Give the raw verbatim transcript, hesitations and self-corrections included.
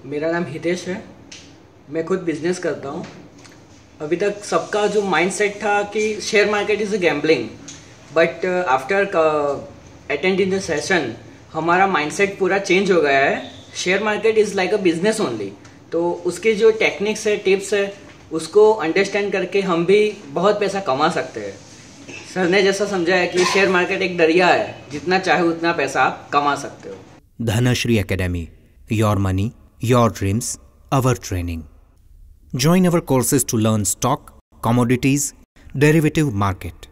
मेरा नाम हितेश है। मैं खुद बिजनेस करता हूँ। अभी तक सबका जो माइंडसेट था कि share market is a gambling, but after attending the session हमारा माइंडसेट पूरा चेंज हो गया है। Share market is like a business only. तो उसके जो टेक्निक्स है, टिप्स है, उसको अंडरस्टैंड करके हम भी बहुत पैसा कमा सकते हैं। सर ने जैसा समझाया कि शेयर मार्केट एक दरिया है, जितना चाहे उतना पैसा आप कमा सकते हो। Dhanashri Academy. Your money, your dreams, our training. Join our courses to learn stock, commodities, derivative market.